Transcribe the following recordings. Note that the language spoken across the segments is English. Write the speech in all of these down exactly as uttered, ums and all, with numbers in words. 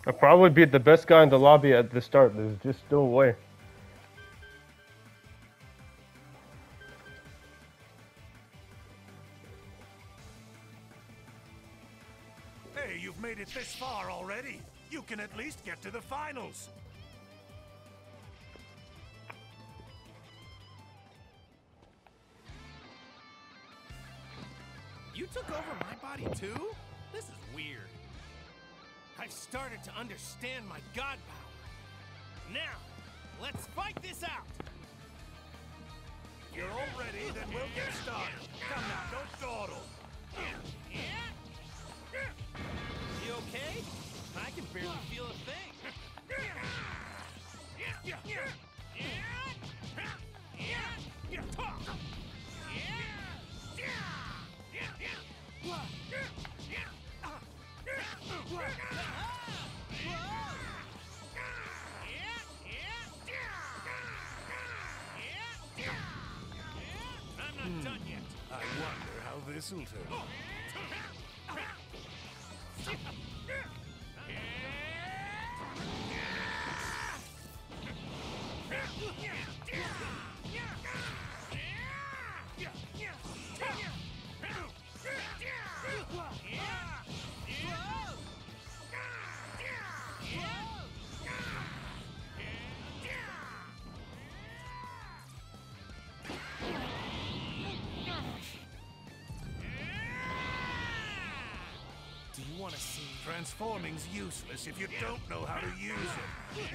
I'll probably beat the best guy in the lobby at the start. There's just no way. Hey, you've made it this far already. You can at least get to the finals. You took over my body too? This is weird. I've started to understand my god power. Now, let's fight this out. You're all ready, then we'll get started. Come now, don't dawdle. You okay? I can barely feel a thing. I'm not done yet. I wonder how this'll turn. Do you want to see? Transforming's useless if you don't know how to use it.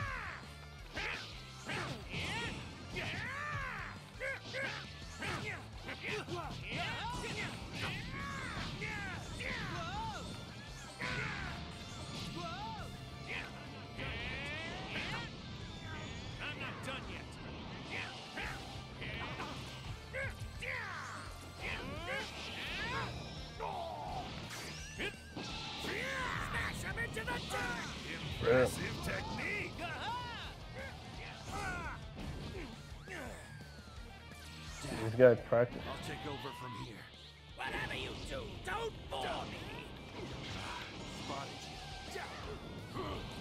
I'm not done yet. Smash him into the tank! Yeah. Impressive technique! These guys practice. I'll take over from here. Whatever you do, don't bore me! Spotted you.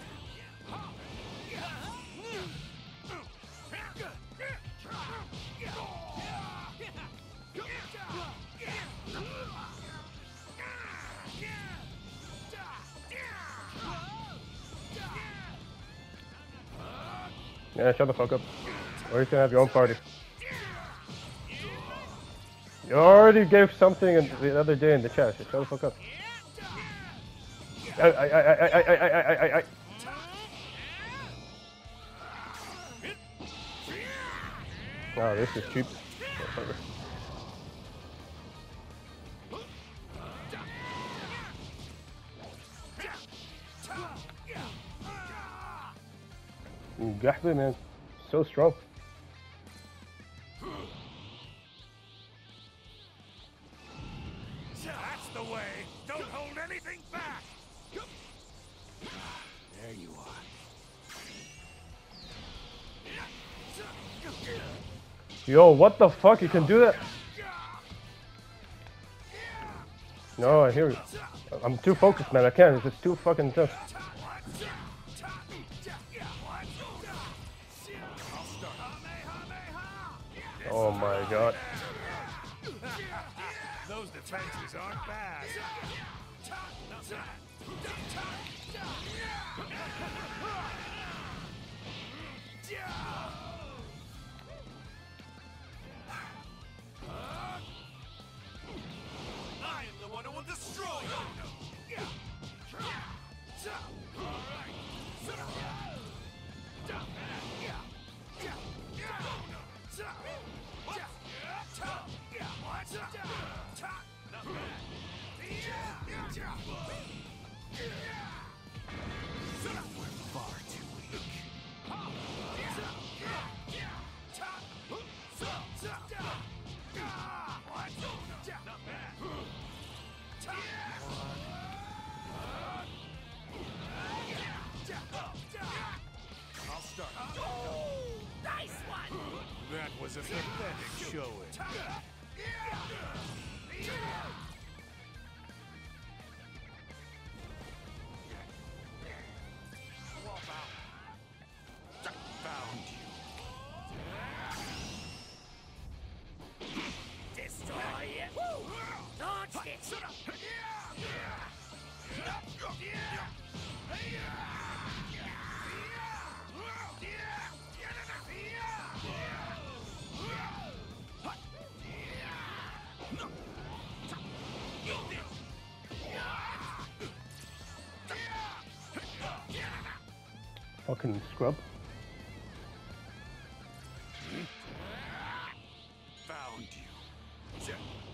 Yeah, shut the fuck up. Or you can have your own party. You already gave something in the other day in the chat. So shut the fuck up. I, I, I, I, I, I, I, I, I. Oh, this is cheap. Whatever. Ooh, Gahbe, man. So strong. That's the way! Don't hold anything back! There you are. Yo, what the fuck? You can do that? No, I hear you. I'm too focused, man. I can't. It's just too fucking tough. Oh my god. Those defenses aren't bad. I am the one who will destroy you. Far too weak. I'll start. Nice one! That was a pathetic showing. Fucking scrub. Found you.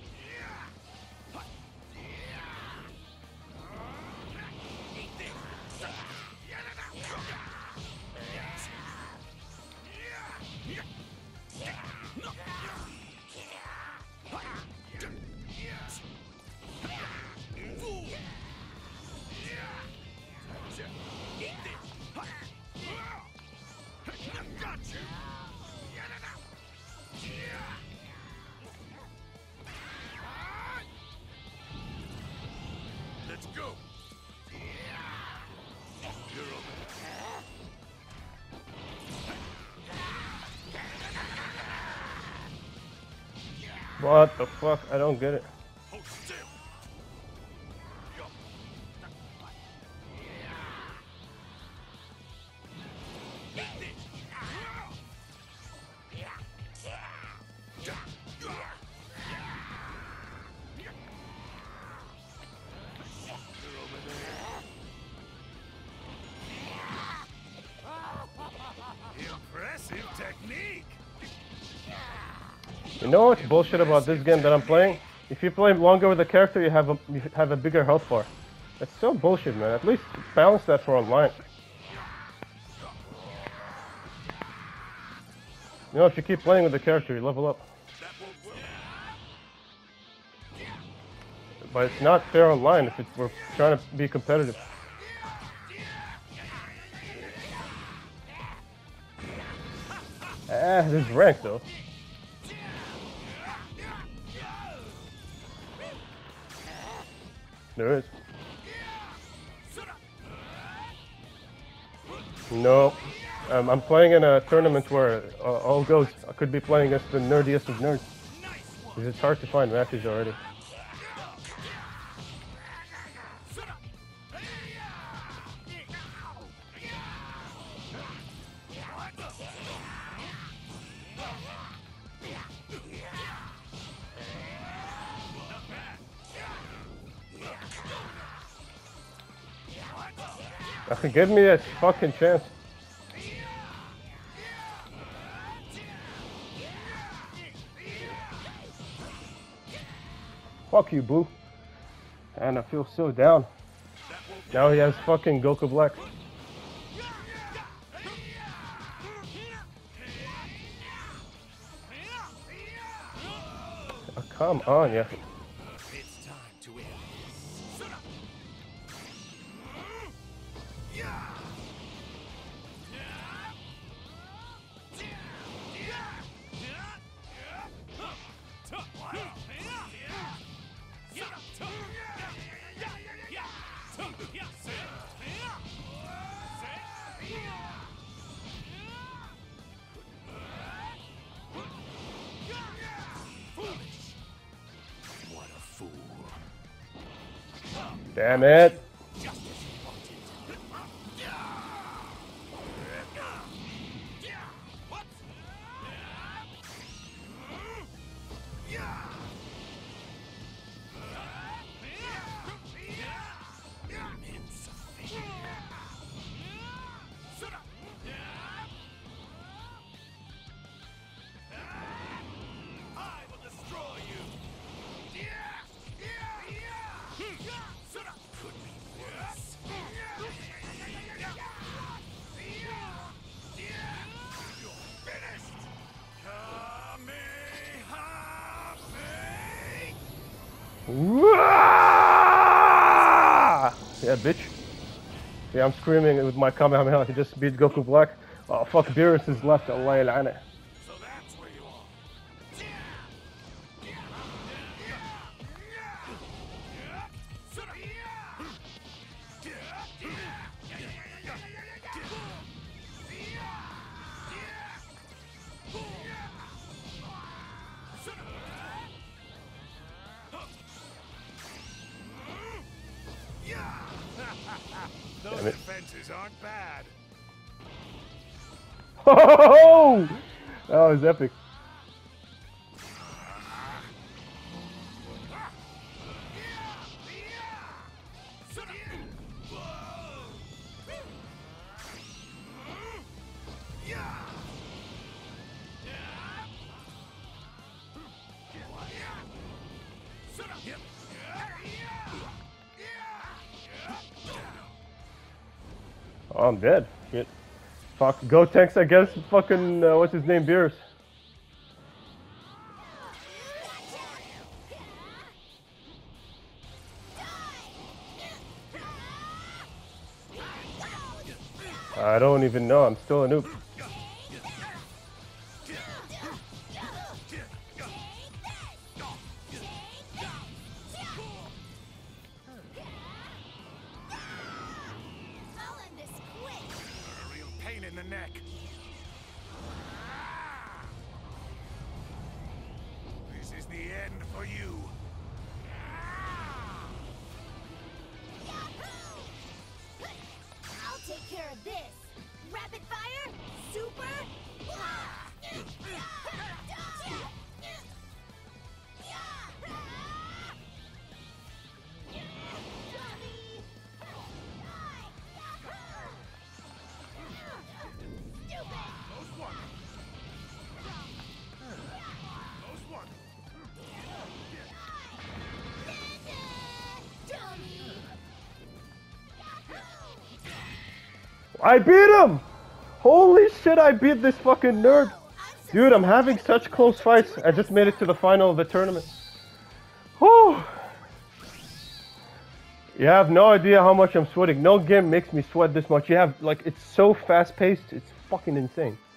Let's go. You're over there. What the fuck? I don't get it. Hold still. Yo. Impressive technique. You know what's bullshit about this game that I'm playing? If you play longer with the character, you have a you have a bigger health bar. That's so bullshit, man. At least balance that for online. You know, if you keep playing with the character, you level up. But it's not fair online if it's, we're trying to be competitive. Ah, there's rank though. There is. No. Um, I'm playing in a tournament where uh, all goes. I could be playing against the nerdiest of nerds. Because it's hard to find matches already. Give me a fucking chance. Fuck you, boo. And I feel so down. Now he has fucking Goku Black. Oh, come on, yeah. It's time to end. What a fool. Damn it. Yeah, bitch. Yeah, I'm screaming with my Kamehameha. He just beat Goku Black. Oh, fuck, Beerus is left. Allah yal'ana. So that's where you are. Those Damn it. defenses aren't bad. Oh, that was epic. Oh, I'm dead. Shit. Fuck. Go Tex against fucking, uh, what's his name, Beerus. I don't even know. I'm still a noob. A real pain in the neck. This is the end for you. I'll take care of this. Rapid fire, super. Close one. Close one. I beat him! Holy shit, I beat this fucking nerd. Dude, I'm having such close fights. I just made it to the final of the tournament. Whew. You have no idea how much I'm sweating. No game makes me sweat this much. You have, like, it's so fast paced. It's fucking insane.